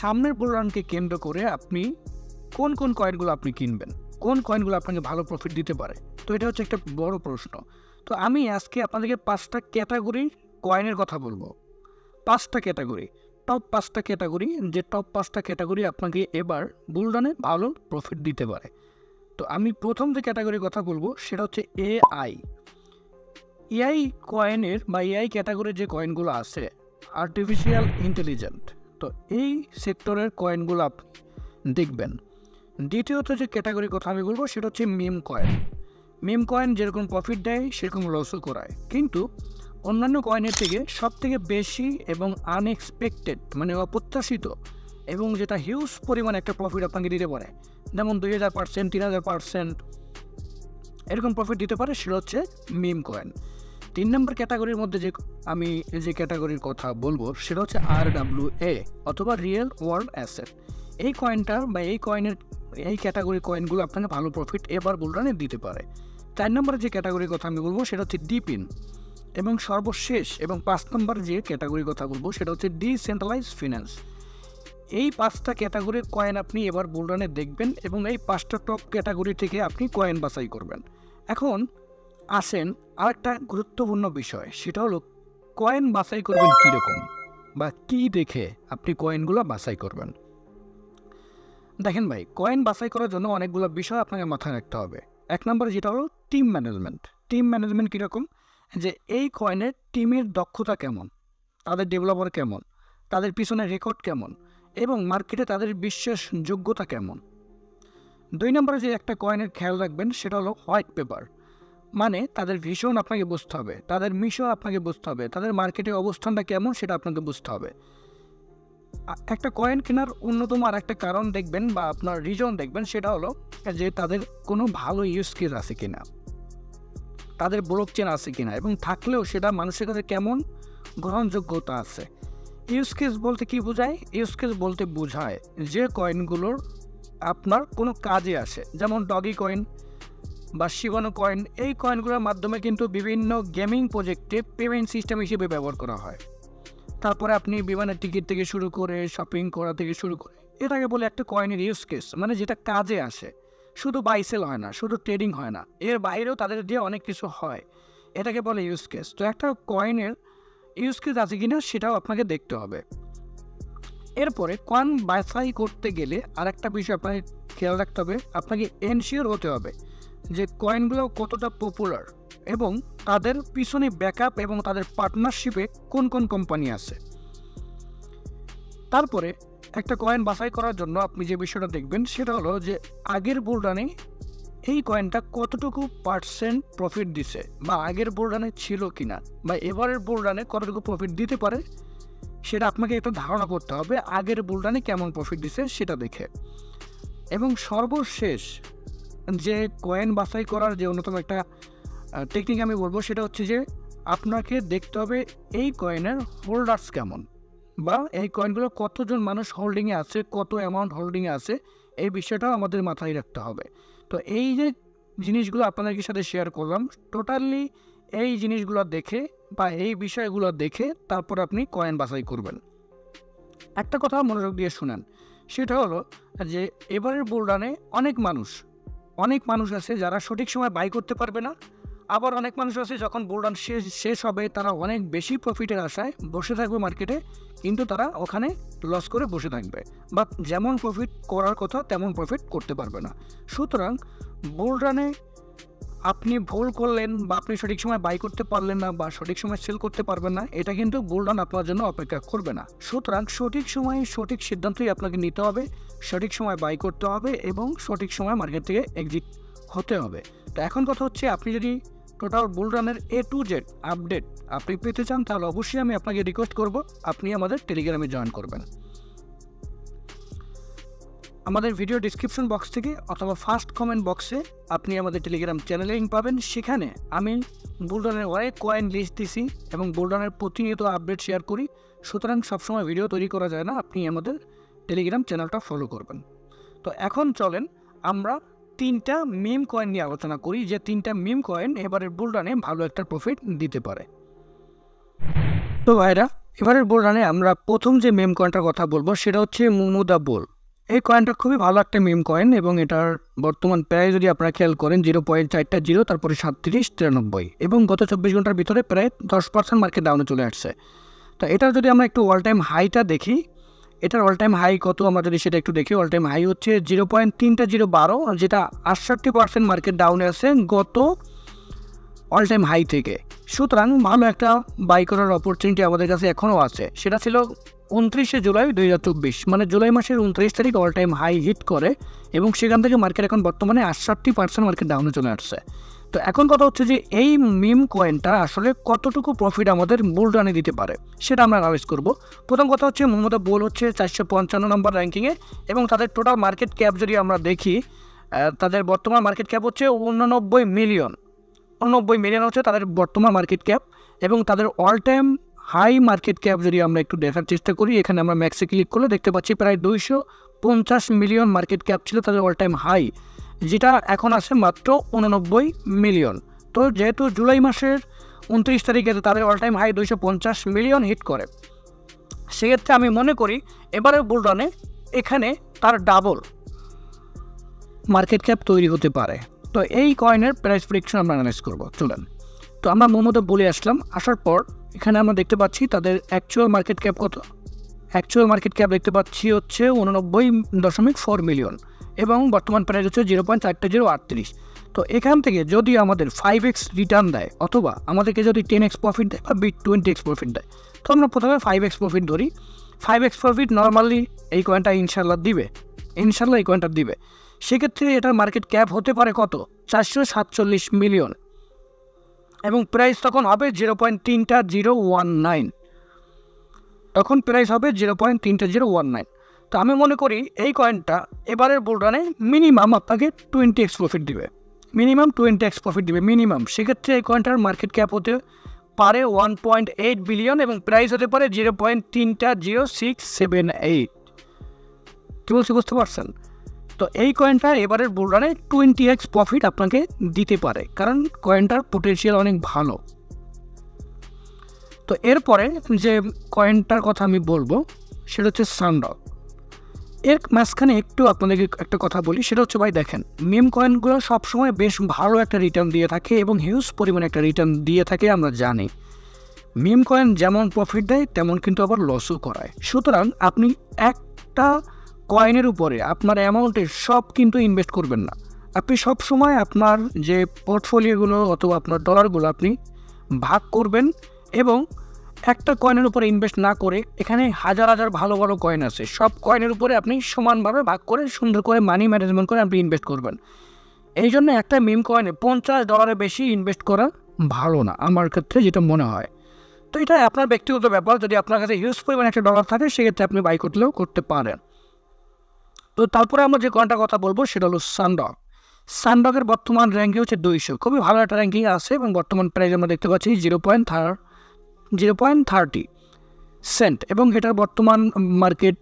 সামনের বুলরানকে কেন্দ্র করে আপনি কোন কোন কয়েনগুলো আপনি কিনবেন, কোন কয়েনগুলো আপনাকে ভালো প্রফিট দিতে পারে। তো এটা হচ্ছে একটা বড় প্রশ্ন। তো আমি আজকে আপনাদেরকে 5টা ক্যাটাগরি কয়েনের কথা বলবো। 5টা ক্যাটাগরি, টপ 5টা ক্যাটাগরি, যে টপ 5টা ক্যাটাগরি আপনাকে এবার বুলরানে ভালো প্রফিট দিতে পারে। তো আমি প্রথম যে ক্যাটাগরির কথা বলবো সেটা হচ্ছে এআই কয়েনের বা এআই ক্যাটাগরির যে কয়েনগুলো আছে, আর্টিফিশিয়াল ইন্টেলিজেন্ট। তো এই সেক্টরের কয়েনগুলো আপনি দেখবেন। দ্বিতীয়ত যে ক্যাটাগরির কথা আমি বলবো সেটা হচ্ছে মিম কয়েন। মিম কয়েন যেরকম প্রফিট দেয় সেরকম লসও করায়, কিন্তু অন্যান্য কয়েনের থেকে সবথেকে বেশি এবং আনএক্সপেক্টেড মানে অপ্রত্যাশিত এবং যেটা হিউজ পরিমাণ একটা প্রফিট আপনাকে দিতে পারে, যেমন 2000%, 3000% এরকম প্রফিট দিতে পারে, সেটা হচ্ছে মিম কয়েন। 3 নম্বর ক্যাটাগরির মধ্যে আমি যে ক্যাটাগরির কথা বলবো সেটা হচ্ছে RWA অথবা রিয়েল ওয়ার্ল্ড অ্যাসেট। এই কয়েনটার বা এই ক্যাটাগরির কয়েনগুলো আপনাকে ভালো প্রফিট এবার বুলরানে দিতে পারে। 4 নম্বরের যে ক্যাটাগরির কথা আমি বলবো সেটা হচ্ছে ডিপিন। এবং সর্বশেষ এবং 5 নম্বর যে ক্যাটাগরির কথা বলবো সেটা হচ্ছে ডিসেন্ট্রালাইজ ফিন্যান্স। এই 5টা ক্যাটাগরির কয়েন আপনি এবার বুলরানে দেখবেন এবং এই 5টা টপ ক্যাটাগরি থেকে আপনি কয়েন বাছাই করবেন। এখন আসেন আরেকটা গুরুত্বপূর্ণ বিষয়, সেটা হলো কয়েন বাছাই করবেন কীরকম বা কী দেখে আপনি কয়েনগুলো বাছাই করবেন। দেখেন ভাই, কয়েন বাছাই করার জন্য অনেকগুলো বিষয় আপনাকে মাথায় রাখতে হবে। 1 নম্বরে যেটা হলো টিম ম্যানেজমেন্ট। টিম ম্যানেজমেন্ট কীরকম, যে এই কয়েনের টিমের দক্ষতা কেমন, তাদের ডেভেলপার কেমন, তাদের পিছনে রেকর্ড কেমন এবং মার্কেটে তাদের বিশ্বাসযোগ্যতা কেমন। 2 নম্বরে যে একটা কয়েনের খেয়াল রাখবেন সেটা হলো হোয়াইট পেপার। মানে তাদের ভিশন আপনাকে বুঝতে হবে, তাদের মিশন আপনাকে বুঝতে হবে, তাদের মার্কেটের অবস্থানটা কেমন সেটা আপনাকে বুঝতে হবে। একটা কয়েন কেনার অন্যতম আর একটা কারণ দেখবেন বা আপনার রিজন দেখবেন, সেটা হলো যে তাদের কোনো ভালো ইউজ কেস আছে কিনা, তাদের ব্লকচেন আছে কিনা, এবং থাকলেও সেটা মানুষের কাছে কেমন গ্রহণযোগ্যতা আছে। ইউজ কেস বলতে কি বোঝায়? ইউজ কেস বলতে বোঝায় যে কয়েনগুলোর আপনার কোনো কাজে আসে, যেমন ডগি কয়েন বা শিবানো কয়েন। এই কয়েনগুলোর মাধ্যমে কিন্তু বিভিন্ন গেমিং প্রজেক্টে পেমেন্ট সিস্টেম হিসেবে ব্যবহার করা হয়। তারপরে আপনি বিমানের টিকিট থেকে শুরু করে শপিং করা থেকে শুরু করে, এটাকে বলে একটা কয়েনের ইউজ কেস, মানে যেটা কাজে আসে। শুধু বাই সেল হয় না, শুধু ট্রেডিং হয় না, এর বাইরেও তাদের দিয়ে অনেক কিছু হয়, এটাকে বলে ইউজ কেস। তো একটা কয়েনের ইউজ কেস আছে কিনা সেটাও আপনাকে দেখতে হবে। এরপরে কয়েন বাছাই করতে গেলে আর একটা বিষয় আপনাকে খেয়াল রাখতে হবে, আপনাকে এনশিওর হতে হবে যে কয়েনগুলো কতটা পপুলার এবং তাদের পিছনে ব্যাকআপ এবং তাদের পার্টনারশিপে কোন কোন কোম্পানি আছে। তারপরে একটা কয়েন বাছাই করার জন্য আপনি যে বিষয়টা দেখবেন সেটা হলো যে আগের বুলরানে এই কয়েনটা কতটুকু পার্সেন্ট প্রফিট দিছে বা আগের বুলরানে ছিল কিনা বা এবারের বুলরানে কতটুকু প্রফিট দিতে পারে, সেটা আপনাকে একটু ধারণা করতে হবে আগের বুলরানে কেমন প্রফিট দিছে সেটা দেখে। এবং সর্বশেষ যে কয়েন বাছাই করার যে অন্যতম একটা টেকনিক আমি বলবো সেটা হচ্ছে যে আপনাকে দেখতে হবে এই কয়েনের হোল্ডার্স কেমন, বা এই কয়েনগুলো কতজন মানুষ হোল্ডিংয়ে আছে, কত অ্যামাউন্ট হোল্ডিংয়ে আছে, এই বিষয়টাও আমাদের মাথায় রাখতে হবে। তো এই যে জিনিসগুলো আপনাদের সাথে শেয়ার করলাম, টোটালি এই জিনিসগুলো দেখে বা এই বিষয়গুলো দেখে তারপর আপনি কয়েন বাছাই করবেন। একটা কথা মনোযোগ দিয়ে শুনেন, সেটা হলো যে এবারের বুলরানে অনেক মানুষ আছে যারা সঠিক সময় বাই করতে পারবে না, আবার অনেক মানুষ আছে যখন বুলরান শেষ হবে তারা অনেক বেশি প্রফিটের আশায় বসে থাকবে মার্কেটে, কিন্তু তারা ওখানে লস করে বসে থাকবে বা যেমন প্রফিট করার কথা তেমন প্রফিট করতে পারবে না। সুতরাং বুলরানে আপনি ভুল করলেন বা আপনি সঠিক সময় বাই করতে পারলেন না বা সঠিক সময় সেল করতে পারবেন না, এটা কিন্তু বুলরান আপনার জন্য অপেক্ষা করবে না। সুতরাং সঠিক সময়ে সঠিক সিদ্ধান্তই আপনাকে নিতে হবে, সঠিক সময় বাই করতে হবে এবং সঠিক সময় মার্কেট থেকে এক্সিট হতে হবে। তো এখন কথা হচ্ছে, আপনি যদি টোটাল বুলরানের A to Z আপডেট আপনি পেতে চান তাহলে অবশ্যই আমি আপনাকে রিকোয়েস্ট করব আপনি আমাদের টেলিগ্রামে জয়েন করবেন। আমাদের ভিডিও ডিসক্রিপশন বক্স থেকে অথবা ফার্স্ট কমেন্ট বক্সে আপনি আমাদের টেলিগ্রাম চ্যানেলে লিঙ্ক পাবেন। সেখানে আমি বুলরানের অনেক কয়েন লিস্ট দিছি এবং বুলরানের প্রতিনিয়ত আপডেট শেয়ার করি। সুতরাং সবসময় ভিডিও তৈরি করা যায় না, আপনি আমাদের টেলিগ্রাম চ্যানেলটা ফলো করবেন। তো এখন চলেন আমরা 3টা মিম কয়েন নিয়ে আলোচনা করি, যে 3টা মিম কয়েন এবারের বুলরানে ভালো একটা প্রফিট দিতে পারে। তো ভাইরা, এবারের বুল রানে আমরা প্রথম যে মেম কয়েনটার কথা বলবো সেটা হচ্ছে মুমুদা বুল। এই কয়েনটা খুবই ভালো একটা মেম কয়েন এবং এটার বর্তমান প্রায় যদি আপনারা খেয়াল করেন 0.4 তারপরে 3793 এবং গত 24 ঘন্টার ভিতরে প্রায় 10% মার্কেট ডাউনে চলে আসছে। তো এটার যদি আমরা একটু অল টাইম হাইটা দেখি, এটার অল টাইম হাই কত আমরা যদি সেটা একটু দেখি, অল টাইম হাই হচ্ছে 0.3012, যেটা 68% মার্কেট ডাউনে আছে গত অল টাইম হাই থেকে। সুতরাং ভালো একটা বাই করার অপরচুনিটি আমাদের কাছে এখনও আছে। সেটা ছিল 29 জুলাই 2024, মানে জুলাই মাসের 29 তারিখ অল টাইম হাই হিট করে এবং সেখান থেকে মার্কেট এখন বর্তমানে 68% মার্কেট ডাউনে চলে আসছে। তো এখন কথা হচ্ছে যে এই মিম কয়েনটা আসলে কতটুকু প্রফিট আমাদের বুল রানে দিতে পারে সেটা আমরা অ্যানালাইজ করব। প্রথম কথা হচ্ছে মুহম্মদ বুল হচ্ছে 455 নম্বর র্যাঙ্কিংয়ে এবং তাদের টোটাল মার্কেট ক্যাপ যদি আমরা দেখি, তাদের বর্তমান মার্কেট ক্যাপ হচ্ছে 89 মিলিয়ন। 89 মিলিয়ন হচ্ছে তাদের বর্তমান মার্কেট ক্যাপ এবং তাদের all time high market cap যদি আমরা একটু দেখার চেষ্টা করি, এখানে আমরা ম্যাক্সে ক্লিক করলে দেখতে পাচ্ছি প্রায় 250 মিলিয়ন মার্কেট ক্যাপ ছিল তাদের অল টাইম হাই, যেটা এখন আছে মাত্র 89 মিলিয়ন। তো যেহেতু জুলাই মাসের 29 তারিখে তাদের all time high 250 million hit করে, সেক্ষেত্রে আমি মনে করি এবারে বুল রানে এখানে তার ডাবল মার্কেট ক্যাপ তৈরি হতে পারে। তো এই কয়েনের প্রাইস প্রেডিকশন আমরা অ্যানালাইজ করবো, চলেন। তো আমরা মোমোতে বলে আসলাম, আসার পর এখানে আমরা দেখতে পাচ্ছি তাদের অ্যাকচুয়াল মার্কেট ক্যাপ কত। অ্যাকচুয়াল মার্কেট ক্যাপ দেখতে পাচ্ছি হচ্ছে 89.4 মিলিয়ন এবং বর্তমান প্রাইস হচ্ছে 0.4038। তো এখান থেকে যদি আমাদের 5x রিটার্ন দেয় অথবা আমাদেরকে যদি 10x প্রফিট দেয় বা 20x প্রফিট দেয়, তো আমরা প্রথমে 5x প্রফিট ধরি। 5x প্রফিট নর্মালি এই কয়েনটা ইনশাল্লাহ দিবে, ইনশাল্লাহ এই কয়েনটা দিবে। সেক্ষেত্রে এটার মার্কেট ক্যাপ হতে পারে কত, 447 মিলিয়ন এবং প্রাইস তখন হবে 0.3019, তখন প্রাইস হবে 0.3019। তো আমি মনে করি এই কয়েনটা এবারের বুল রানে মিনিমাম আপনাকে 20x প্রফিট দিবে, মিনিমাম 20x প্রফিট দিবে মিনিমাম। সেক্ষেত্রে এই কয়েনটার মার্কেট ক্যাপ হতে পারে 1.8 বিলিয়ন এবং প্রাইস হতে পারে 0.300678। কী বলছি বুঝতে পারছেন? তো এই কয়েনটা এবারের বুল রানে 20x প্রফিট আপনাকে দিতে পারে, কারণ কয়েনটার পোটেনশিয়াল অনেক ভালো। তো এরপরে যে কয়েনটার কথা আমি বলবো সেটা হচ্ছে সানডগ। এর মাঝখানে একটু আপনাদেরকে একটা কথা বলি, সেটা হচ্ছে ভাই দেখেন, মিম কয়েনগুলো সবসময় বেশ ভালো একটা রিটার্ন দিয়ে থাকে এবং হিউজ পরিমাণে একটা রিটার্ন দিয়ে থাকে আমরা জানি। মিম কয়েন যেমন প্রফিট দেয় তেমন কিন্তু আবার লসও করায়। সুতরাং আপনি একটা কয়েনের উপরে আপনার অ্যামাউন্টের সব কিন্তু ইনভেস্ট করবেন না। আপনি সব সময় আপনার যে পোর্টফোলিওগুলো অথবা আপনার ডলারগুলো আপনি ভাগ করবেন এবং একটা কয়েনের উপরে ইনভেস্ট না করে, এখানে হাজার হাজার ভালো ভালো কয়েন আছে, সব কয়েনের উপরে আপনি সমানভাবে ভাগ করে সুন্দর করে মানি ম্যানেজমেন্ট করে আপনি ইনভেস্ট করবেন। এই জন্য একটা মিম কয়েনে $50 বেশি ইনভেস্ট করা ভালো না আমার ক্ষেত্রে যেটা মনে হয়। তো এটা আপনার ব্যক্তিগত ব্যাপার, যদি আপনার কাছে হিউজ পরিমাণে একটা ডলার থাকে সেক্ষেত্রে আপনি বাই করলেও করতে পারেন। তো তারপরে আমরা যে কয়েনটার কথা বলবো সেটা হলো সানডগ। সানডগের বর্তমান র্যাঙ্কিং হচ্ছে 200, খুবই ভালো একটা র্যাঙ্কিং আছে এবং বর্তমান প্রাইস আমরা দেখতে পাচ্ছি 0.30 সেন্ট এবং এটার বর্তমান মার্কেট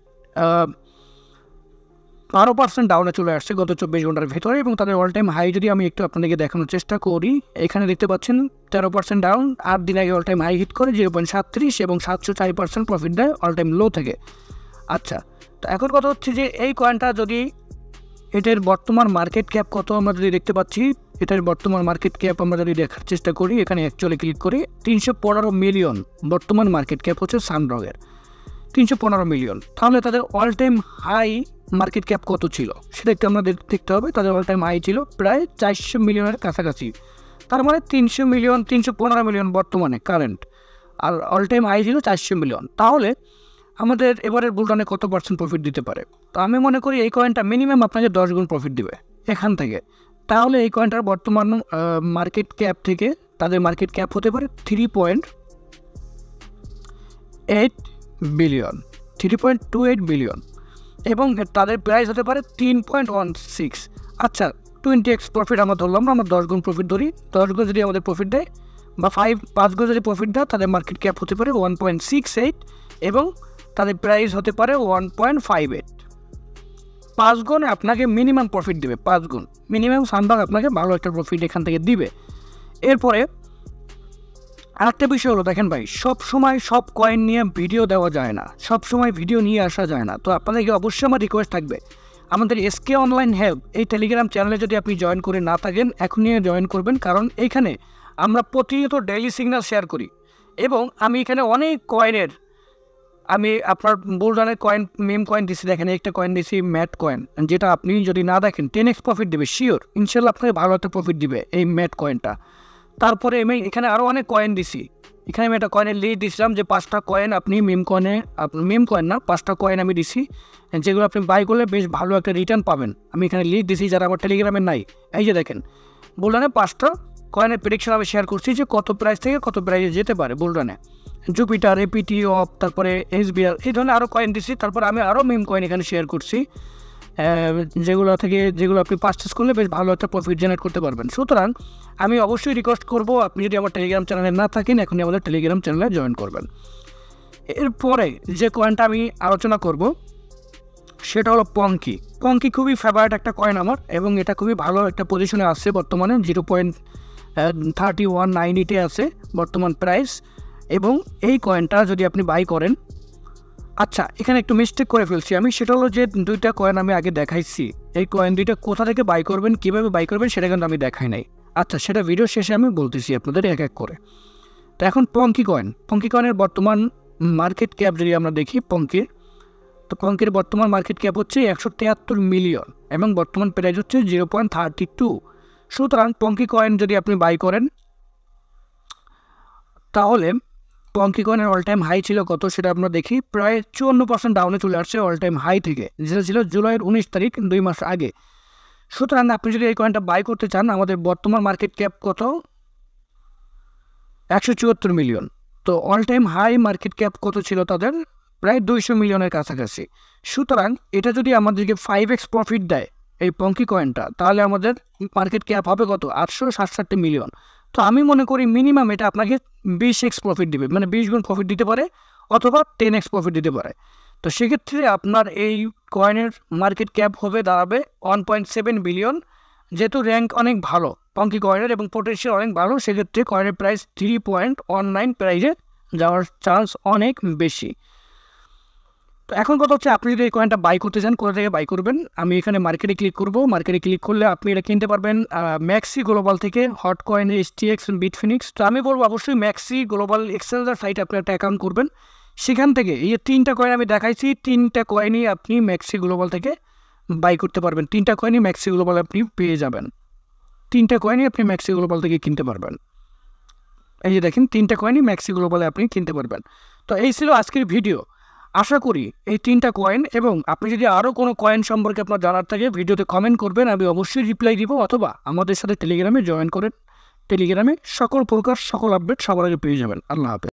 12% ডাউনে চলে আসছে গত 24 ঘন্টার ভেতরে এবং তাদের অল টাইম হাই যদি আমি একটু আপনাদেরকে দেখানোর চেষ্টা করি, এখানে দেখতে পাচ্ছেন 13% ডাউন। 8 দিন আগে অল টাইম হাই হিট করে 0.37 এবং 704% প্রফিট দেয় অল টাইম লো থেকে। আচ্ছা, তো এখন কথা হচ্ছে যে এই কয়েনটা যদি এটার বর্তমান মার্কেট ক্যাপ কত আমরা যদি দেখতে পাচ্ছি, এটার বর্তমান মার্কেট ক্যাপ আমরা যদি দেখার চেষ্টা করি, এখানে অ্যাকচুয়ালি ক্লিক করি, 315 মিলিয়ন বর্তমান মার্কেট ক্যাপ হচ্ছে সানডগের, 315 মিলিয়ন। তাহলে তাদের all time high market cap কত ছিল সেটা একটু আমাদের দেখতে হবে। তাদের অল টাইম হাই ছিল প্রায় 400 মিলিয়নের কাছাকাছি, তার মানে 300 মিলিয়ন 315 মিলিয়ন বর্তমানে কারেন্ট, আর অল টাইম হাই ছিল 400 মিলিয়ন। তাহলে আমাদের এবারের বুল রানে কত পার্সেন্ট প্রফিট দিতে পারে? তো আমি মনে করি এই কয়েনটা মিনিমাম আপনাকে 10 গুণ প্রফিট দিবে এখান থেকে। তাহলে এই কয়েনটার বর্তমান মার্কেট ক্যাপ থেকে তাদের মার্কেট ক্যাপ হতে পারে 3.8 বিলিয়ন, 3.28 বিলিয়ন এবং তাদের প্রাইস হতে পারে 3.16। আচ্ছা, 20x প্রফিট আমরা ধরলাম না, আমরা 10 গুণ প্রফিট ধরি। 10 গুণ যদি আমাদের প্রফিট দেয় বা 5 গুণ যদি প্রফিট দেয়, তাদের মার্কেট ক্যাপ হতে পারে 1.68 এবং তাদের প্রাইস হতে পারে 1.58। 5 গুণ আপনাকে মিনিমাম প্রফিট দেবে, 5 গুণ মিনিমাম সানডগ আপনাকে ভালো একটা প্রফিট এখান থেকে দিবে। এরপরে আরেকটা বিষয় হলো, দেখেন ভাই, সব সময় সব কয়েন নিয়ে ভিডিও দেওয়া যায় না, সব সময় ভিডিও নিয়ে আসা যায় না। তো আপনাদেরকে অবশ্যই আমার রিকোয়েস্ট থাকবে, আমাদের এসকে অনলাইন হেল্প এই টেলিগ্রাম চ্যানেলে যদি আপনি জয়েন করে না থাকেন, এখনই জয়েন করবেন। কারণ এইখানে আমরা প্রতিনিয়ত ডেইলি সিগন্যাল শেয়ার করি এবং আমি এখানে অনেক কয়েনের, আমি আপনার বুলরানের কয়েন, মেম কয়েন দিছি, দেখেন একটা কয়েন দিছি ম্যাট কয়েন, যেটা আপনি যদি না দেখেন 10x প্রফিট দেবে শিওর, ইনশাল্লাহ আপনাকে ভালো একটা প্রফিট দিবে এই ম্যাট কয়েনটা। তারপরে আমি এখানে আরও অনেক কয়েন দিছি, এখানে আমি একটা কয়েনের লিস্ট দিয়েছিলাম যে 5টা কয়েন আপনি মেম কয়েনে, মেম কয়েন না 5টা কয়েন আমি দিছি, যেগুলো আপনি বাই করলে বেশ ভালো একটা রিটার্ন পাবেন। আমি এখানে লিস্ট দিছি যারা আমার টেলিগ্রামে নাই। এই যে দেখেন বুলরানে 5টা কয়েনের প্রেডিকশন আমি শেয়ার করছি যে কত প্রাইস থেকে কত প্রাইসে যেতে পারে বুলরানে, জুপিটার, এপিটি অফ, তারপরে এসবিআর, এই ধরনের আরও কয়েন দিছি। তারপর আমি আরও মেম কয়েন এখানে শেয়ার করছি, যেগুলো আপনি পারচেস করলে বেশ ভালো একটা প্রফিট জেনারেট করতে পারবেন। সুতরাং আমি অবশ্যই রিকোয়েস্ট করবো, আপনি যদি আমার টেলিগ্রাম চ্যানেলে না থাকেন এখনই আমাদের টেলিগ্রাম চ্যানেলে জয়েন করবেন। এরপরে যে কয়েনটা আমি আলোচনা করব সেটা হলো পঙ্কি। পঙ্কি খুবই ফেভারিট একটা কয়েন আমার, এবং এটা খুবই ভালো একটা পজিশনে আসছে বর্তমানে, 0.3198 আছে বর্তমান প্রাইস। এবং এই কয়েনটা যদি আপনি বাই করেন, আচ্ছা এখানে একটু মিস্টেক করে ফেলছি আমি, সেটা হলো যে 2টা কয়েন আমি আগে দেখাইছি, এই কয়েন 2টা কোথা থেকে বাই করবেন, কীভাবে বাই করবেন সেটা কিন্তু আমি দেখাই নাই। আচ্ছা সেটা ভিডিও শেষে আমি বলতেছি আপনাদের এক এক করে। তো এখন পঙ্কি কয়েনের বর্তমান মার্কেট ক্যাপ যদি আমরা দেখি পঙ্কির, তো পঙ্কির বর্তমান মার্কেট ক্যাপ হচ্ছে 173 মিলিয়ন এবং বর্তমান প্রাইস হচ্ছে 0.32। সুতরাং পঙ্কি কয়েন যদি আপনি বাই করেন, তাহলে পঙ্কি কয়েনের অল টাইম হাই ছিল কত সেটা আমরা দেখি, প্রায় 54% ডাউনে চলে আসছে অল টাইম হাই থেকে, যেটা ছিল জুলাইয়ের 19 তারিখ, 2 মাস আগে। সুতরাং আপনি যদি এই কয়েনটা বাই করতে চান, আমাদের বর্তমান মার্কেট ক্যাপ কত, 174 মিলিয়ন। তো all time high market cap কত ছিল তাদের, প্রায় 200 মিলিয়নের কাছাকাছি। সুতরাং এটা যদি আমাদেরকে 5x প্রফিট দেয় এই পঙ্কি কয়েনটা, তাহলে আমাদের মার্কেট ক্যাপ হবে কত, 867 মিলিয়ন। তো আমি মনে করি মিনিমাম এটা আপনাকে 20x প্রফিট দিবে, মানে 20 গুণ প্রফিট দিতে পারে, অথবা 10x প্রফিট দিতে পারে। তো সেক্ষেত্রে আপনার এই কয়েনের মার্কেট ক্যাপ দাঁড়াবে 1.7 বিলিয়ন। যেহেতু র্যাঙ্ক অনেক ভালো পঙ্কি কয়েনের এবং পোটেনশিয়াল অনেক ভালো, সেক্ষেত্রে কয়েনের প্রাইস 3.19 প্রাইসে যাওয়ার চান্স অনেক বেশি। তো এখন কথা হচ্ছে, আপনি যদি এই কয়েনটা বাই করতে চান, কোথা থেকে বাই করবেন? আমি এখানে মার্কেটে ক্লিক করব। মার্কেটে ক্লিক করলে আপনি এটা কিনতে পারবেন ম্যাক্সি গ্লোবাল থেকে, হট কয়েন, HTX, বিটফিনিক্স। তো আমি বলবো অবশ্যই ম্যাক্সি গ্লোবাল এক্সচেঞ্জার সাইটে আপনি একটা অ্যাকাউন্ট করবেন। সেখান থেকে এই যে 3টা কয়েন আমি দেখাইছি, 3টা কয়েনই আপনি ম্যাক্সি গ্লোবাল থেকে বাই করতে পারবেন। 3টা কয়েনই ম্যাক্সি গ্লোবাল আপনি পেয়ে যাবেন, 3টা কয়েনই আপনি ম্যাক্সি গ্লোবাল থেকে কিনতে পারবেন। এই যে দেখেন 3টা কয়েনই ম্যাক্সি গ্লোবালে আপনি কিনতে পারবেন। তো এই ছিল আজকের ভিডিও। আশা করি এই 3টা কয়েন, এবং আপনি যদি আরও কোনো কয়েন সম্পর্কে আপনার জানার থাকে ভিডিওতে কমেন্ট করবেন, আমি অবশ্যই রিপ্লাই দিব, অথবা আমাদের সাথে টেলিগ্রামে জয়েন করেন। টেলিগ্রামে সকল প্রকার সকল আপডেট সবার আগে পেয়ে যাবেন। আল্লাহ হাফেজ।